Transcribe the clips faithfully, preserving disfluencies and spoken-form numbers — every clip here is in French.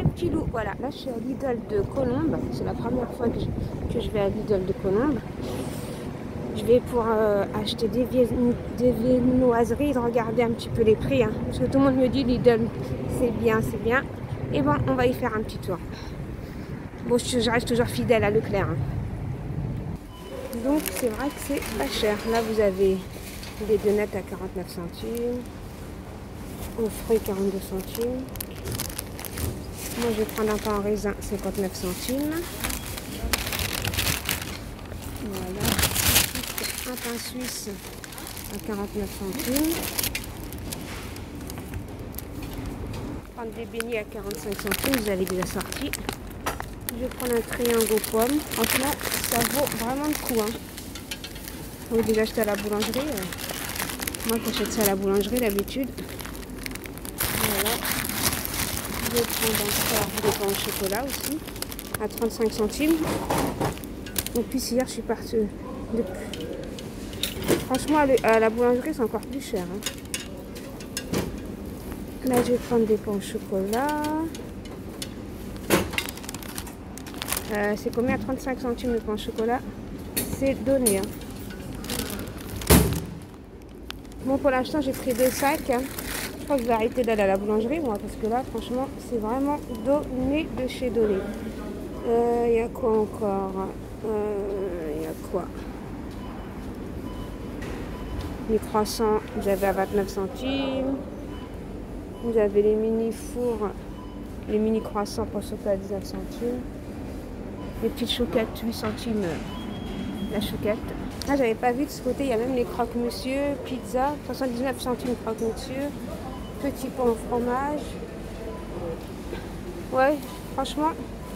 petits lots. Voilà, là je suis à Lidl de Colombes. C'est la première fois que je, que je vais à Lidl de Colombes. Je vais pour euh, acheter des, des viennoiseries, de regarder un petit peu les prix. Hein, parce que tout le monde me dit Lidl, c'est bien, c'est bien. Et bon, on va y faire un petit tour. Bon, je, je reste toujours fidèle à Leclerc. Hein. Donc, c'est vrai que c'est pas cher. Là, vous avez des donuts à quarante-neuf centimes. Aux fruits, quarante-deux centimes. Moi, je vais prendre un pain en raisin, cinquante-neuf centimes. Voilà. Un pain suisse à quarante-neuf centimes. Prendre des beignets à quarante-cinq centimes, vous avez déjà sorti. Je vais prendre un triangle aux pommes. Franchement, ça vaut vraiment le coup. Hein. Vous déjà acheté à la boulangerie. Euh. Moi, j'achète ça à la boulangerie d'habitude. Voilà. Je vais prendre encore des pains au chocolat aussi, à trente-cinq centimes. Et puis hier, je suis partie. De... Franchement, à la boulangerie, c'est encore plus cher. Hein. Là, je vais prendre des pains au chocolat. Euh, c'est combien? trente-cinq centimes le pain au chocolat. C'est donné. Hein. Bon, pour l'instant, j'ai pris deux sacs. Hein. Je crois que je vais arrêter d'aller à la boulangerie, moi, parce que là, franchement, c'est vraiment donné de chez donné. Il euh, y a quoi encore? Il euh, y a quoi? Les croissants, vous avez à vingt-neuf centimes. Vous avez les mini fours, les mini croissants pour sauter à dix-neuf centimes. Les petites chouquettes, huit centimes la chouquette. Ah, j'avais pas vu de ce côté, il y a même les croque-monsieur, pizza, soixante-dix-neuf centimes croque-monsieur. Petit pain au fromage. Ouais, franchement.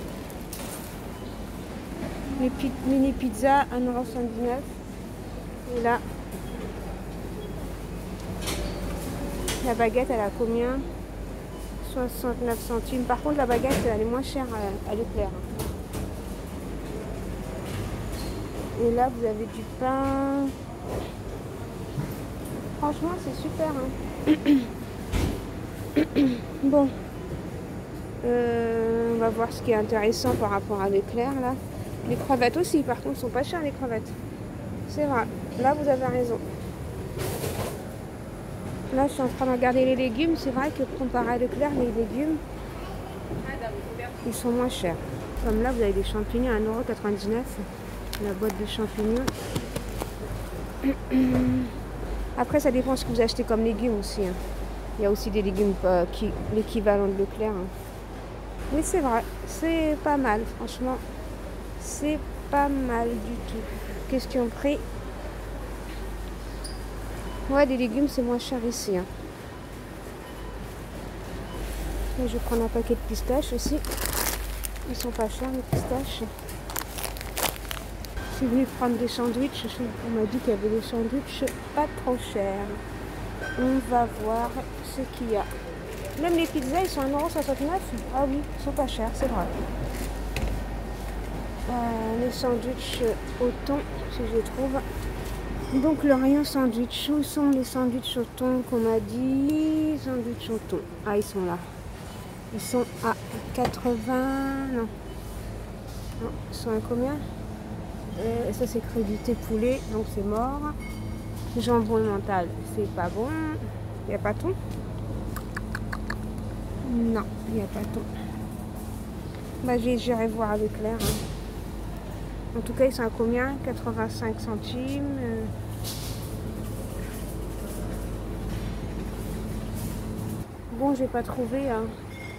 Les mini pizzas, un euro soixante-dix-neuf. Et là, la baguette, elle a combien? soixante-neuf centimes. Par contre, la baguette, elle est moins chère à, à Leclerc. Et là, vous avez du pain. Franchement, c'est super. Hein. Bon, euh, on va voir ce qui est intéressant par rapport à Leclerc là. Les crevettes aussi, par contre, sont pas chères les crevettes. C'est vrai. Là, vous avez raison. Là, je suis en train de regarder les légumes. C'est vrai que comparé à Leclerc, les légumes, ils sont moins chers. Comme là, vous avez des champignons à un euro quatre-vingt-dix-neuf. La boîte de champignons. Après, ça dépend ce que vous achetez comme légumes aussi. Hein. Il y a aussi des légumes euh, qui l'équivalent de Leclerc. Hein. Oui, c'est vrai. C'est pas mal, franchement. C'est pas mal du tout. Question prix. Ouais, des légumes, c'est moins cher ici. Hein. Et je vais prendre un paquet de pistaches aussi. Ils sont pas chers, les pistaches. Je suis venue prendre des sandwichs. On m'a dit qu'il y avait des sandwichs pas trop chers. On va voir ce qu'il y a. Même les pizzas, ils sont à un euro soixante-neuf. Ah oui, ils sont pas chers, c'est vrai. Euh, les sandwichs au thon, si je les trouve. Donc le rayon sandwich. Où sont les sandwichs au thon qu'on m'a dit? Sandwichs au thon. Ah, ils sont là. Ils sont à quatre-vingts. Non. Non, ils sont à combien? Et ça, c'est crédité poulet, donc c'est mort. Jambon mental, c'est pas bon. Il n'y a pas de thon? Non, il n'y a pas de thon. Bah, j'irai voir avec Leclerc. Hein. En tout cas, ils sont à combien? quatre-vingt-cinq centimes. Euh... Bon, j'ai pas trouvé. Hein.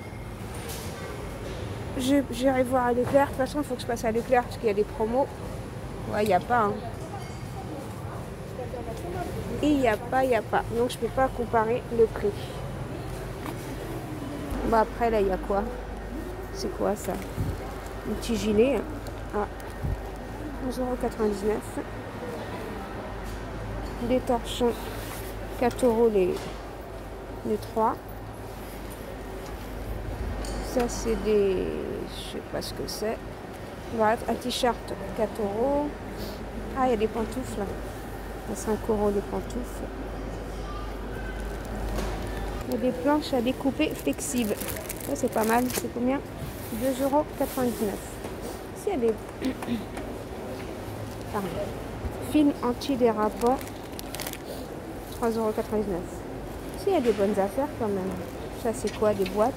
J'irai voir à Leclerc. De toute façon, il faut que je passe à Leclerc parce qu'il y a des promos. Ouais, il n'y a pas. Hein. Et il n'y a pas, il n'y a pas. Donc, je ne peux pas comparer le prix. Bon, après, là, il y a quoi? C'est quoi, ça? Un petit gilet. Ah. onze euros quatre-vingt-dix-neuf. Des torchons. quatre euros les, les trois. Ça, c'est des... Je sais pas ce que c'est. Voilà, un t-shirt, quatre euros. Ah, il y a des pantoufles. À cinq euros les pantoufles. Il y a des planches à découper flexibles. Ça c'est pas mal. C'est combien? deux euros quatre-vingt-dix-neuf. Si elle est... Pardon. Film antidérapant. trois euros quatre-vingt-dix-neuf. Si, il y a des bonnes affaires quand même. Ça c'est quoi? Des boîtes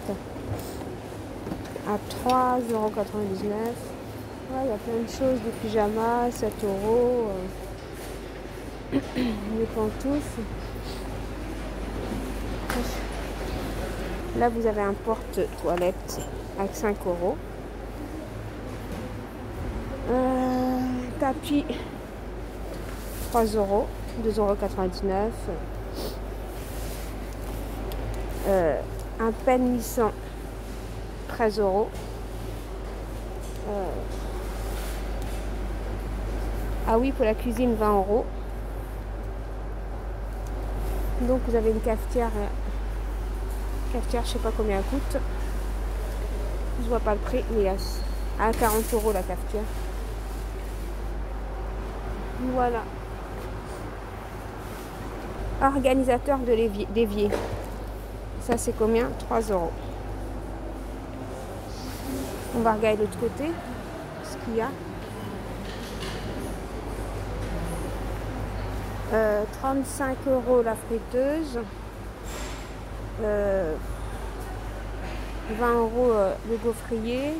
à trois euros quatre-vingt-dix-neuf. Ouais, il y a plein de choses. Des pyjamas, sept euros. Euh... des pantoufles. Là, vous avez un porte-toilette avec cinq euros. Euh, tapis, trois euros. deux euros quatre-vingt-dix-neuf. Euh, un peigne lissant, treize euros. Euh, ah oui, pour la cuisine, vingt euros. Donc, vous avez une cafetière. Cafetière, je sais pas combien elle coûte. Je vois pas le prix, mais à quarante euros la cafetière. Voilà. Organisateur de l'évier. Ça c'est combien? trois euros. On va regarder de l'autre côté ce qu'il y a. Euh, trente-cinq euros la friteuse. Euh, vingt euros euh, le gaufrier.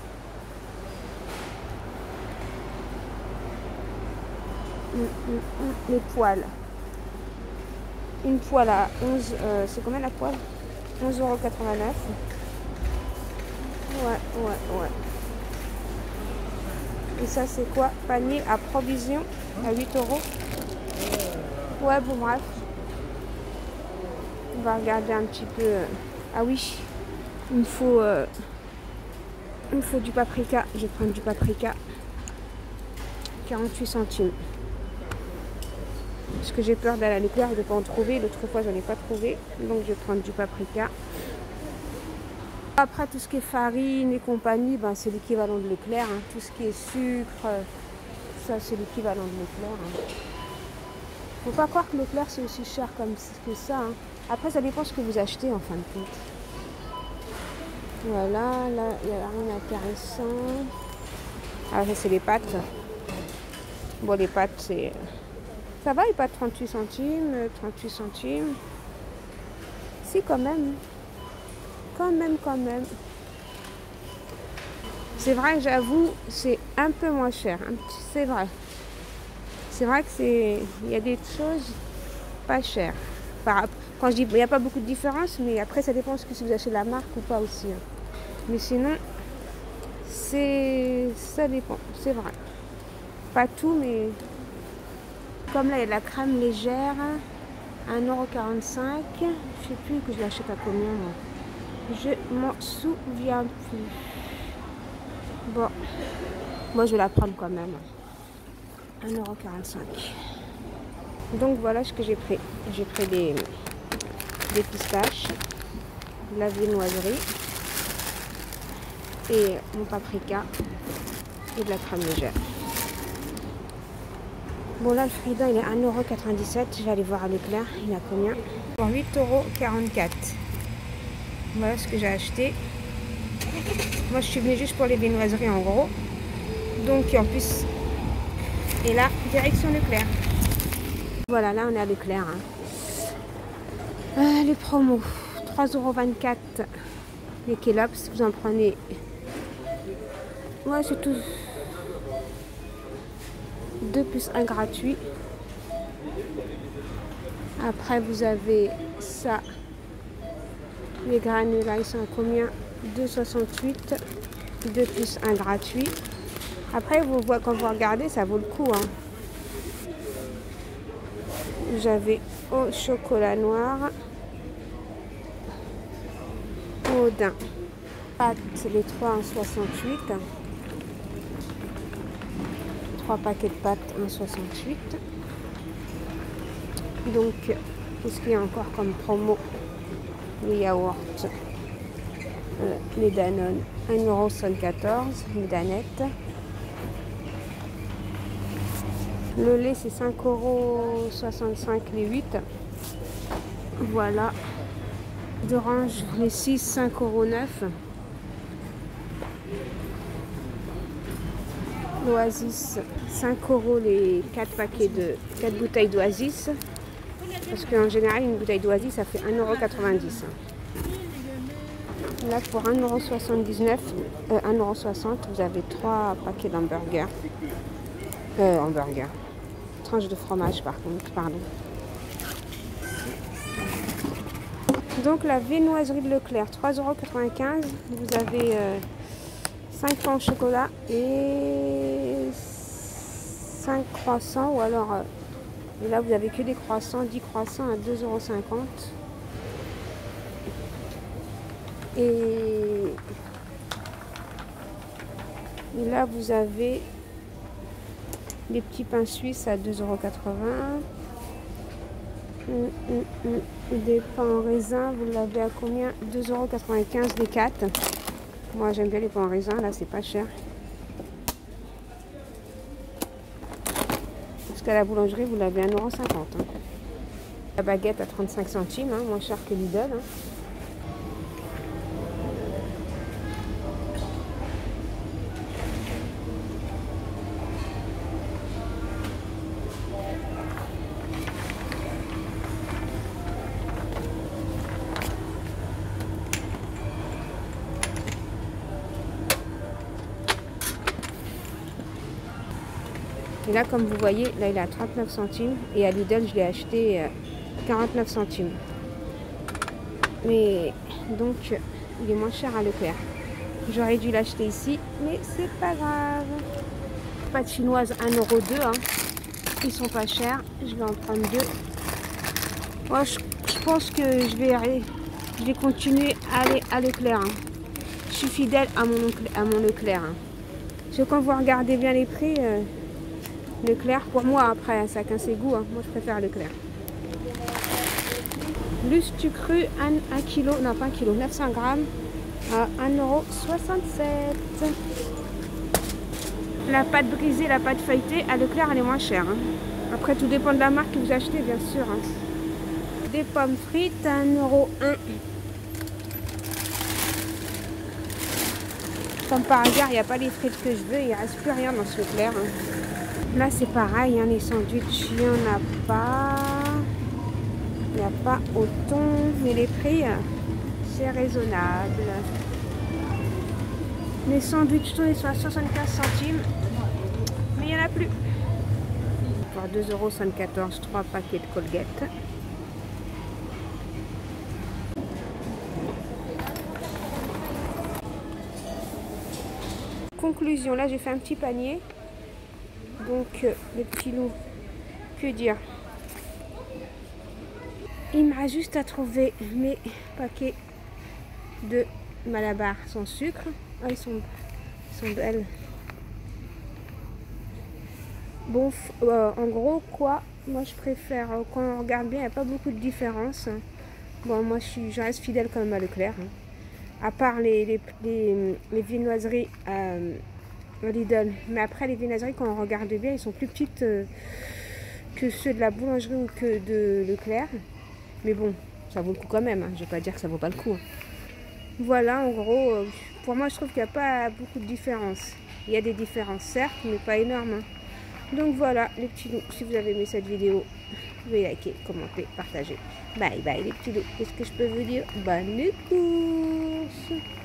Mm, mm, mm, les poêles. Une poêle à onze. Euh, c'est combien la poêle? onze euros quatre-vingt-neuf. Ouais, ouais, ouais. Et ça, c'est quoi? Panier à provision à huit euros. Ouais, bon, bref. On va regarder un petit peu. Ah oui, il me faut, euh, il me faut du paprika. Je vais prendre du paprika. quarante-huit centimes. Parce que j'ai peur d'aller à Leclerc et de ne pas en trouver. L'autre fois, je n'en ai pas trouvé. Donc, je vais prendre du paprika. Après, tout ce qui est farine et compagnie, ben, c'est l'équivalent de Leclerc. Hein. Tout ce qui est sucre, ça, c'est l'équivalent de Leclerc. Hein. Faut pas croire que Leclerc, c'est aussi cher comme que ça. Hein. Après, ça dépend ce que vous achetez, en fin de compte. Voilà, là, il n'y a rien d'intéressant. Ah, ça, c'est les pâtes. Bon, les pâtes, c'est... Ça va, les pâtes trente-huit centimes, trente-huit centimes. Si, quand même. Quand même, quand même. C'est vrai, j'avoue, c'est un peu moins cher. C'est vrai. C'est vrai que c'est... Il y a des choses pas chères. Par... Quand je dis, il n'y a pas beaucoup de différence, mais après, ça dépend si vous achetez la marque ou pas aussi. Mais sinon, c'est... Ça dépend, c'est vrai. Pas tout, mais... Comme là, il y a de la crème légère, un euro quarante-cinq. Je ne sais plus que je l'achète à combien, moi. Je m'en souviens plus. Bon, moi je vais la prendre quand même. un euro quarante-cinq. Donc voilà ce que j'ai pris. J'ai pris des, des pistaches, de la viennoiserie et mon paprika et de la crème légère. Bon là le Frida il est un euro quatre-vingt-dix-sept. Je vais aller voir à Leclerc. Il est à combien? Pour huit euros quarante-quatre. Voilà ce que j'ai acheté. Moi je suis venue juste pour les viennoiseries en gros. Donc en plus. Et là, direction Leclerc. Voilà, là on est à Leclerc. Hein. Euh, les promos. trois euros vingt-quatre. Les Kellogg's, vous en prenez. Ouais, c'est tout. deux plus un gratuit. Après vous avez ça. Les granulats, ils sont à combien? deux euros soixante-huit. deux plus un gratuit. Après, vous voyez, quand vous regardez, ça vaut le coup. Hein. J'avais au chocolat noir. Au daim. Pâtes, les trois en soixante-huit. trois paquets de pâtes en soixante-huit. Donc, qu'est-ce qu'il y a encore comme promo? Les yaourts, euh, les Danone, un euro soixante-quatorze, les Danettes. Le lait, c'est cinq euros soixante-cinq les huit. Voilà. d'orange, les six, cinq euros neuf. L'Oasis, cinq euros les quatre paquets de quatre bouteilles d'Oasis. Parce qu'en général, une bouteille d'Oasis, ça fait un euro quatre-vingt-dix. Là, pour un euro soixante-dix-neuf, euh, un euro soixante, vous avez trois paquets d'hamburgers. Euh, hamburgers. Tranche de fromage, par contre, pardon. Donc, la viennoiserie de Leclerc, trois euros quatre-vingt-quinze. Vous avez euh, cinq pains au chocolat et cinq croissants. Ou alors, euh, et là, vous avez que des croissants, dix croissants à deux euros cinquante. Et, et là, vous avez des petits pains suisses à deux euros quatre-vingts. Hum, hum, hum. Des pains en raisin, vous l'avez à combien? deux euros quatre-vingt-quinze les quatre. Moi, j'aime bien les pains en raisin, là, c'est pas cher. Parce qu'à la boulangerie, vous l'avez à un euro cinquante. Hein. La baguette à trente-cinq centimes, hein, moins cher que Lidl. Hein. Et là, comme vous voyez, là, il est à trente-neuf centimes. Et à Lidl, je l'ai acheté euh, quarante-neuf centimes. Mais donc, il est moins cher à Leclerc. J'aurais dû l'acheter ici, mais c'est pas grave. Pâtes chinoises, un euro deux. Hein. Ils sont pas chers. Je vais en prendre deux. Moi, je, je pense que je vais, aller, je vais continuer à aller à Leclerc. Hein. Je suis fidèle à mon, à mon Leclerc. Hein. Parce que quand vous regardez bien les prix... Euh, Leclerc, pour moi, après, chacun ses goûts. Hein. Moi, je préfère Leclerc. Lustu cru, un kilo, non pas un kilo, neuf cents grammes, à un euro soixante-sept. La pâte brisée, la pâte feuilletée, à Leclerc, elle est moins chère. Hein. Après, tout dépend de la marque que vous achetez, bien sûr. Hein. Des pommes frites, à un euro un. Comme par hasard, il n'y a pas les frites que je veux, il ne reste plus rien dans ce Leclerc. Hein. Là, c'est pareil, hein, les sandwichs, il n'y en a pas. Il n'y a pas autant, mais les prix, c'est raisonnable. Les sandwichs, ils sont à soixante-quinze centimes, mais il n'y en a plus. Pour deux euros soixante-quatorze, trois paquets de Colgate. Conclusion, là, j'ai fait un petit panier. Donc, euh, les petits loups, que dire? Il me reste juste à trouver mes paquets de Malabar sans sucre. Ah, ils sont, ils sont belles. Bon, euh, en gros, quoi, moi je préfère, euh, quand on regarde bien, il n'y a pas beaucoup de différence. Bon, moi je, suis, je reste fidèle quand même à Leclerc. Hein. À part les, les, les, les viennoiseries euh, Lidl. Mais après, les viennoiseries, quand on regarde bien, ils sont plus petites euh, que ceux de la boulangerie ou que de Leclerc. Mais bon, ça vaut le coup quand même. Hein. Je ne vais pas dire que ça vaut pas le coup. Hein. Voilà, en gros, euh, pour moi, je trouve qu'il n'y a pas beaucoup de différence. Il y a des différences, certes, mais pas énormes. Hein. Donc voilà, les petits loups. Si vous avez aimé cette vidéo, veuillez liker, commenter, partager. Bye bye, les petits loups. Qu'est-ce que je peux vous dire? Bonne course!